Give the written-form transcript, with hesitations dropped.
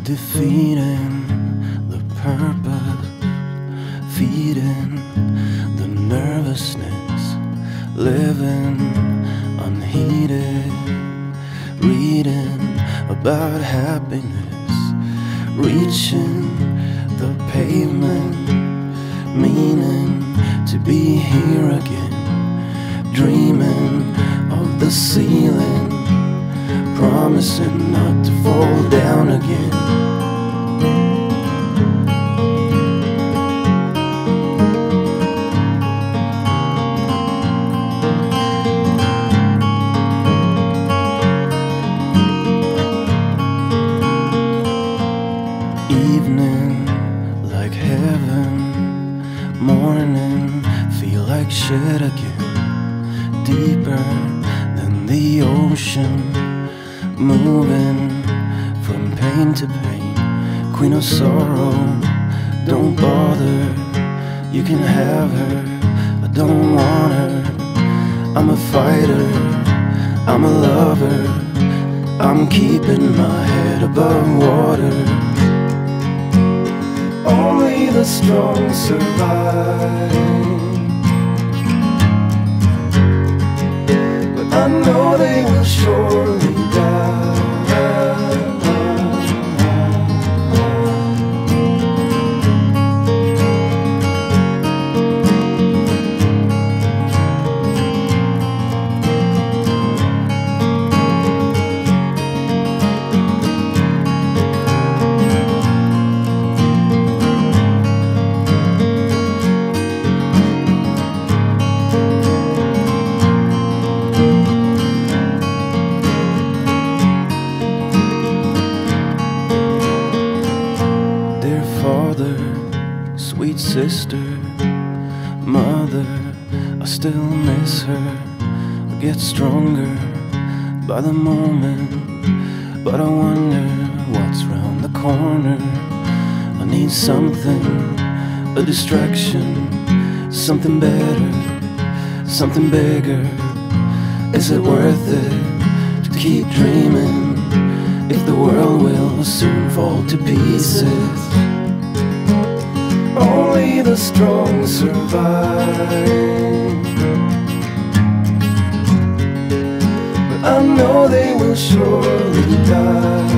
defeating the purpose, feeding the nervousness, living unheeded, reading about happiness, reaching the pavement, meaning to be here again, dreaming of the ceiling, promising not to fall down again. Evening like heaven, morning feel like shit again, deeper than the ocean, moving from pain to pain. Queen of sorrow, don't bother, you can have her, I don't want her. I'm a fighter, I'm a lover, I'm keeping my head above water. Only the strong survive, but I know they will surely die. Father, sweet sister, mother, I still miss her. I get stronger by the moment, but I wonder what's round the corner. I need something, a distraction, something better, something bigger. Is it worth it to keep dreaming if the world will soon fall to pieces? Only the strong survive, but I know they will surely die.